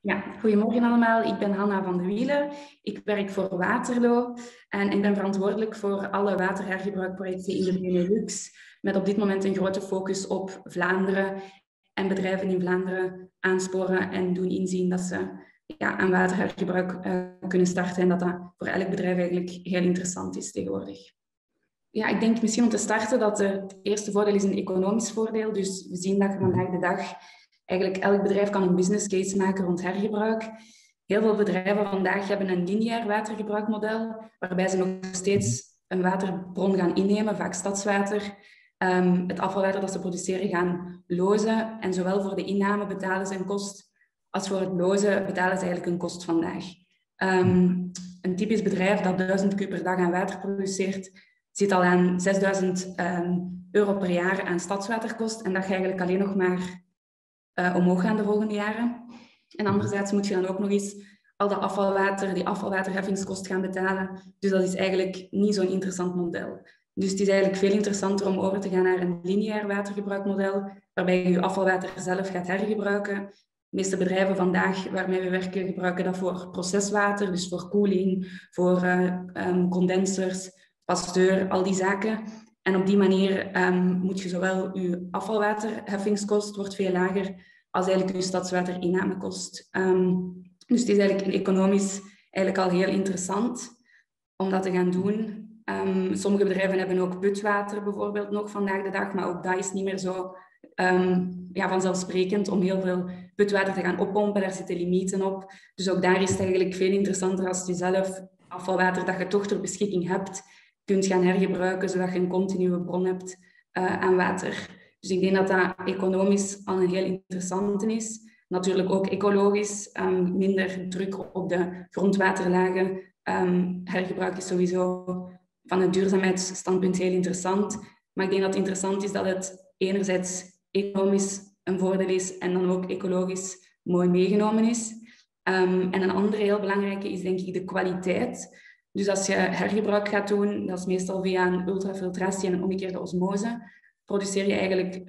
Ja, goedemorgen allemaal. Ik ben Hanna van de Wielen. Ik werk voor Waterloo en ik ben verantwoordelijk voor alle waterhergebruikprojecten in de Benelux, met op dit moment een grote focus op Vlaanderen en bedrijven in Vlaanderen aansporen en doen inzien dat ze aan waterhergebruik kunnen starten en dat dat voor elk bedrijf eigenlijk heel interessant is tegenwoordig. Ja, ik denk misschien om te starten dat het eerste voordeel is een economisch voordeel. Dus we zien dat je vandaag de dag eigenlijk elk bedrijf kan een business case maken rond hergebruik. Heel veel bedrijven vandaag hebben een lineair watergebruikmodel, waarbij ze nog steeds een waterbron gaan innemen, vaak stadswater. Het afvalwater dat ze produceren gaan lozen. En zowel voor de inname betalen ze een kost, als voor het lozen betalen ze eigenlijk een kost vandaag. Een typisch bedrijf dat 1000 kub per dag aan water produceert, zit al aan 6000 euro per jaar aan stadswaterkost. En dat gaat eigenlijk alleen nog maar omhoog gaan de volgende jaren. En anderzijds moet je dan ook nog eens al dat afvalwater, die afvalwaterheffingskost gaan betalen. Dus dat is eigenlijk niet zo'n interessant model. Dus het is eigenlijk veel interessanter om over te gaan naar een lineair watergebruikmodel, waarbij je je afvalwater zelf gaat hergebruiken. De meeste bedrijven vandaag waarmee we werken, gebruiken dat voor proceswater, dus voor koeling, voor condensers, pasteur, al die zaken. En op die manier moet je zowel je afvalwaterheffingskost wordt veel lager als eigenlijk je stadswaterinnamekost. Dus het is eigenlijk economisch eigenlijk al heel interessant om dat te gaan doen. Sommige bedrijven hebben ook putwater bijvoorbeeld nog vandaag de dag, maar ook dat is niet meer zo vanzelfsprekend om heel veel putwater te gaan oppompen. Daar zitten limieten op. Dus ook daar is het eigenlijk veel interessanter als je zelf afvalwater dat je toch ter beschikking hebt, kunt gaan hergebruiken, zodat je een continue bron hebt aan water. Dus ik denk dat dat economisch al een heel interessante is. Natuurlijk ook ecologisch, minder druk op de grondwaterlagen. Hergebruik is sowieso van het duurzaamheidsstandpunt heel interessant. Maar ik denk dat het interessant is dat het enerzijds economisch een voordeel is en dan ook ecologisch mooi meegenomen is. En een andere heel belangrijke is denk ik de kwaliteit. Dus als je hergebruik gaat doen, dat is meestal via een ultrafiltratie en een omgekeerde osmose, produceer je eigenlijk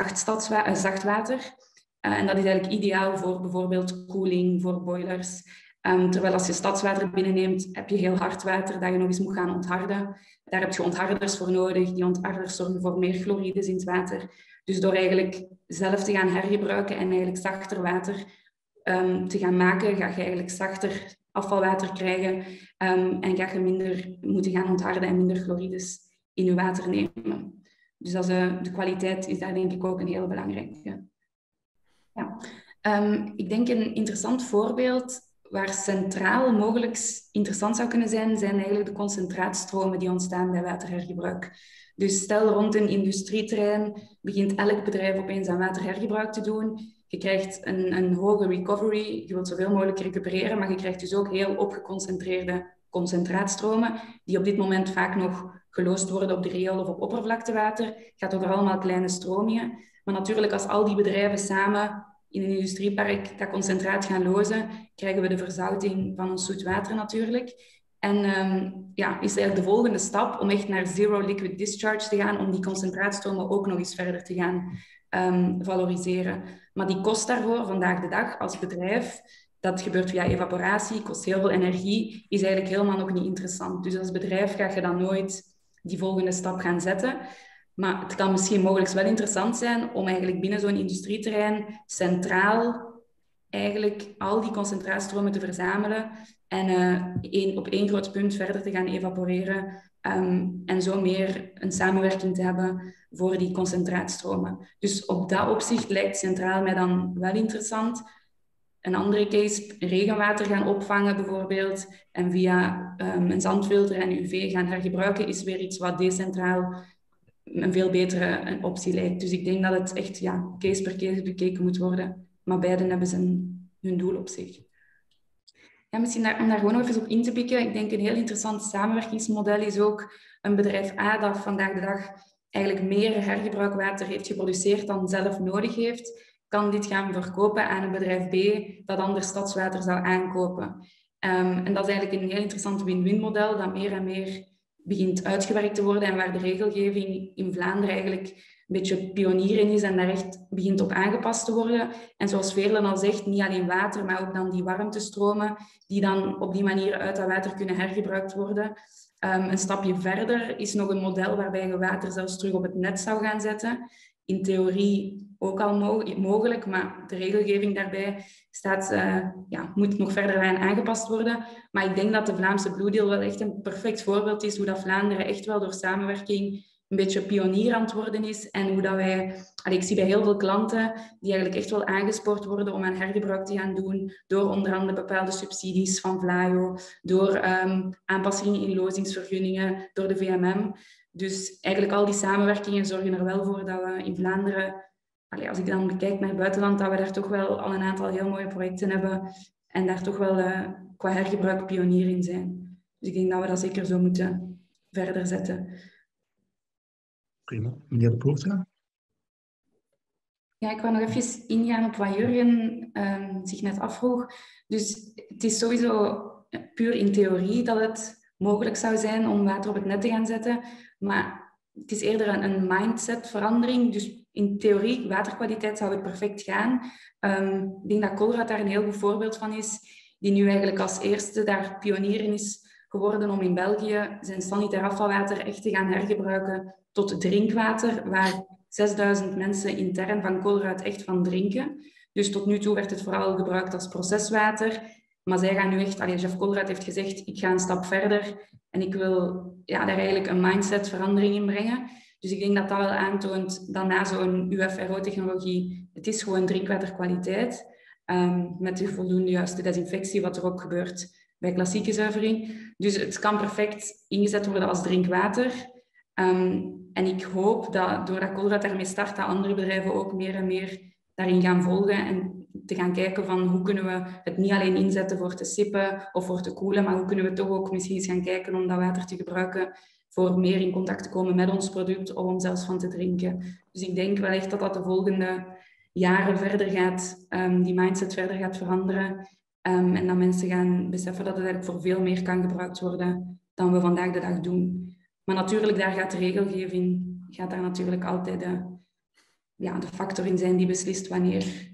zacht water. En dat is eigenlijk ideaal voor bijvoorbeeld koeling, voor boilers. Terwijl als je stadswater binnenneemt, heb je heel hard water dat je nog eens moet gaan ontharden. Daar heb je ontharders voor nodig. Die ontharders zorgen voor meer chlorides in het water. Dus door eigenlijk zelf te gaan hergebruiken en eigenlijk zachter water te gaan maken, ga je eigenlijk zachter afvalwater krijgen en ga je minder moeten gaan ontharden en minder chlorides in je water nemen. Dus de kwaliteit is daar denk ik ook een heel belangrijke. Ja. Ik denk een interessant voorbeeld waar centraal mogelijk interessant zou kunnen zijn, zijn eigenlijk de concentraatstromen die ontstaan bij waterhergebruik. Dus stel rond een industrieterrein begint elk bedrijf opeens aan waterhergebruik te doen. Je krijgt een hoge recovery, je wilt zoveel mogelijk recupereren, maar je krijgt dus ook heel opgeconcentreerde concentraatstromen, die op dit moment vaak nog geloosd worden op de riool of op oppervlaktewater. Het gaat over allemaal kleine stromingen. Maar natuurlijk, als al die bedrijven samen in een industriepark dat concentraat gaan lozen, krijgen we de verzouting van ons zoet water natuurlijk. En is eigenlijk de volgende stap om echt naar zero liquid discharge te gaan, om die concentraatstromen ook nog eens verder te gaan valoriseren. Maar die kost daarvoor vandaag de dag als bedrijf, dat gebeurt via evaporatie, kost heel veel energie, is eigenlijk helemaal nog niet interessant. Dus als bedrijf ga je dan nooit die volgende stap gaan zetten. Maar het kan misschien mogelijk wel interessant zijn om eigenlijk binnen zo'n industrieterrein centraal eigenlijk al die concentraatstromen te verzamelen en op één groot punt verder te gaan evaporeren en zo meer een samenwerking te hebben voor die concentraatstromen. Dus op dat opzicht lijkt centraal mij dan wel interessant. Een andere case, regenwater gaan opvangen bijvoorbeeld en via een zandfilter en UV gaan hergebruiken, is weer iets wat decentraal een veel betere optie lijkt. Dus ik denk dat het echt case per case bekeken moet worden. Maar beiden hebben hun doel op zich. Ja, misschien om daar gewoon nog even op in te pikken. Ik denk een heel interessant samenwerkingsmodel is ook een bedrijf A dat vandaag de dag eigenlijk meer hergebruikwater heeft geproduceerd dan zelf nodig heeft, kan dit gaan verkopen aan een bedrijf B dat anders stadswater zou aankopen. En dat is eigenlijk een heel interessant win-win model dat meer en meer begint uitgewerkt te worden en waar de regelgeving in Vlaanderen eigenlijk beetje pionier in is en daar echt begint op aangepast te worden. En zoals Veerle al zegt, niet alleen water, maar ook dan die warmtestromen die dan op die manier uit dat water kunnen hergebruikt worden. Een stapje verder is nog een model waarbij je water zelfs terug op het net zou gaan zetten. In theorie ook al mogelijk, maar de regelgeving daarbij moet nog verder aangepast worden. Maar ik denk dat de Vlaamse Blue Deal wel echt een perfect voorbeeld is hoe dat Vlaanderen echt wel door samenwerking een beetje pionier aan het worden is. En hoe dat ik zie bij heel veel klanten die eigenlijk echt wel aangespoord worden om aan hergebruik te gaan doen, door onder andere bepaalde subsidies van Vlaio, door aanpassingen in lozingsvergunningen, door de VMM. Dus eigenlijk al die samenwerkingen zorgen er wel voor dat we in Vlaanderen, als ik dan bekijk naar het buitenland, dat we daar toch wel al een aantal heel mooie projecten hebben en daar toch wel qua hergebruik pionier in zijn. Dus ik denk dat we dat zeker zo moeten verder zetten. Prima. Meneer De Poorta? Ja, ik wou nog even ingaan op wat Jurgen zich net afvroeg. Dus het is sowieso puur in theorie dat het mogelijk zou zijn om water op het net te gaan zetten. Maar het is eerder een mindsetverandering. Dus in theorie, waterkwaliteit zou het perfect gaan. Ik denk dat Colruyt daar een heel goed voorbeeld van is. Die nu eigenlijk als eerste daar pionier in is geworden om in België zijn sanitair afvalwater echt te gaan hergebruiken tot drinkwater, waar 6000 mensen intern van Colruyt echt van drinken. Dus tot nu toe werd het vooral gebruikt als proceswater. Maar zij gaan nu echt, Jeff Colruyt heeft gezegd, ik ga een stap verder en ik wil daar eigenlijk een mindsetverandering in brengen. Dus ik denk dat dat wel aantoont dat na zo'n UFRO-technologie, het is gewoon drinkwaterkwaliteit, met de voldoende juiste desinfectie, wat er ook gebeurt bij klassieke zuivering. Dus het kan perfect ingezet worden als drinkwater. En ik hoop dat doordat Colruyt daarmee start, dat andere bedrijven ook meer en meer daarin gaan volgen en te gaan kijken van hoe kunnen we het niet alleen inzetten voor te sippen of voor te koelen, maar hoe kunnen we toch ook misschien eens gaan kijken om dat water te gebruiken voor meer in contact te komen met ons product of om zelfs van te drinken. Dus ik denk wel echt dat dat de volgende jaren verder gaat, die mindset verder gaat veranderen. En dat mensen gaan beseffen dat het eigenlijk voor veel meer kan gebruikt worden dan we vandaag de dag doen. Maar natuurlijk, daar gaat de regelgeving daar natuurlijk altijd de factor in zijn die beslist wanneer.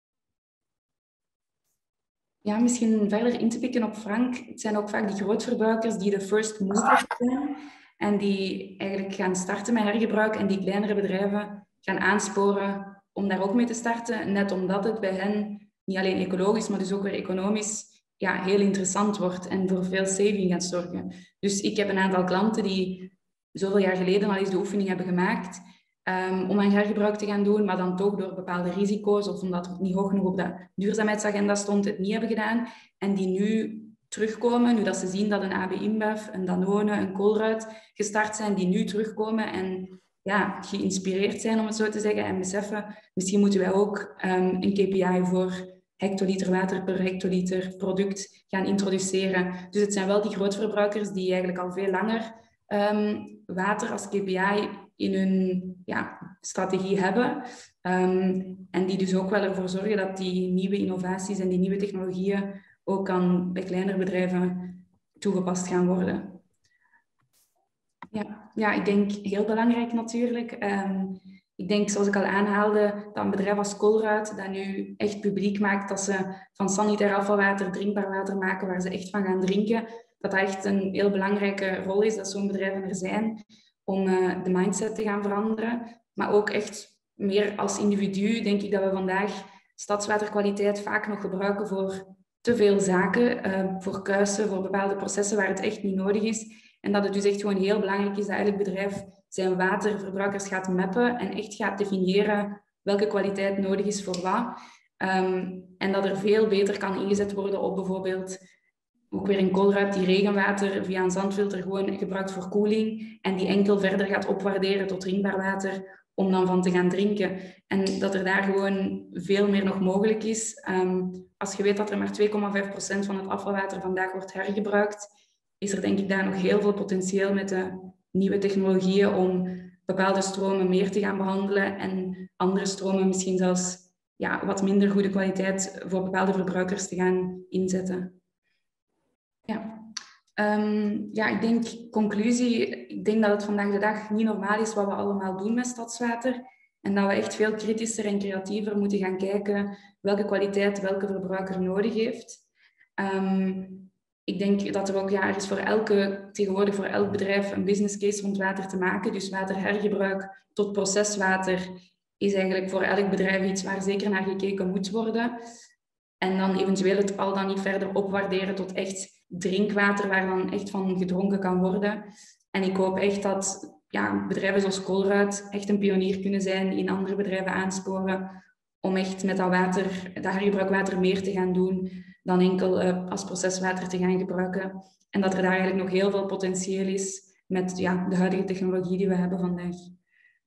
Ja, misschien verder in te pikken op Frank. Het zijn ook vaak die grootverbruikers die de first movers zijn en die eigenlijk gaan starten met hergebruik en die kleinere bedrijven gaan aansporen om daar ook mee te starten, net omdat het bij hen niet alleen ecologisch, maar dus ook weer economisch heel interessant wordt en voor veel saving gaat zorgen. Dus ik heb een aantal klanten die zoveel jaar geleden al eens de oefening hebben gemaakt om aan hergebruik te gaan doen, maar dan toch door bepaalde risico's of omdat het niet hoog genoeg op de duurzaamheidsagenda stond, het niet hebben gedaan. En die nu terugkomen, nu dat ze zien dat een AB InBev, een Danone, een Colruyt gestart zijn, die nu terugkomen en geïnspireerd zijn, om het zo te zeggen, en beseffen, misschien moeten wij ook een KPI voor hectoliter water per hectoliter product gaan introduceren. Dus het zijn wel die grootverbruikers die eigenlijk al veel langer water als KPI in hun strategie hebben. En die dus ook wel ervoor zorgen dat die nieuwe innovaties en die nieuwe technologieën ook bij kleinere bedrijven toegepast gaan worden. Ja, ik denk heel belangrijk natuurlijk. Ik denk, zoals ik al aanhaalde, dat een bedrijf als Colruyt dat nu echt publiek maakt dat ze van sanitair afvalwater drinkbaar water maken waar ze echt van gaan drinken, dat echt een heel belangrijke rol is dat zo'n bedrijven er zijn om de mindset te gaan veranderen. Maar ook echt meer als individu denk ik dat we vandaag stadswaterkwaliteit vaak nog gebruiken voor te veel zaken, voor kuisen, voor bepaalde processen waar het echt niet nodig is. En dat het dus echt gewoon heel belangrijk is dat elk bedrijf zijn waterverbruikers gaat mappen en echt gaat definiëren welke kwaliteit nodig is voor wat. En dat er veel beter kan ingezet worden op bijvoorbeeld, ook weer in Colruyt, die regenwater via een zandfilter gewoon gebruikt voor koeling en die enkel verder gaat opwaarderen tot drinkbaar water om dan van te gaan drinken. En dat er daar gewoon veel meer nog mogelijk is. Als je weet dat er maar 2,5% van het afvalwater vandaag wordt hergebruikt, is er denk ik daar nog heel veel potentieel met de nieuwe technologieën om bepaalde stromen meer te gaan behandelen en andere stromen misschien zelfs wat minder goede kwaliteit voor bepaalde verbruikers te gaan inzetten. Ja. Ja, ik denk, conclusie, ik denk dat het vandaag de dag niet normaal is wat we allemaal doen met Stadswater. En dat we echt veel kritischer en creatiever moeten gaan kijken welke kwaliteit welke verbruiker nodig heeft. Ik denk dat er ook er is tegenwoordig voor elk bedrijf een business case rond water te maken. Dus waterhergebruik tot proceswater is eigenlijk voor elk bedrijf iets waar zeker naar gekeken moet worden. En dan eventueel het al dan niet verder opwaarderen tot echt drinkwater waar dan echt van gedronken kan worden. En ik hoop echt dat bedrijven zoals Colruyt echt een pionier kunnen zijn, in andere bedrijven aansporen om echt met dat hergebruikwater meer te gaan doen dan enkel als proceswater te gaan gebruiken. En dat er daar eigenlijk nog heel veel potentieel is met de huidige technologie die we hebben vandaag.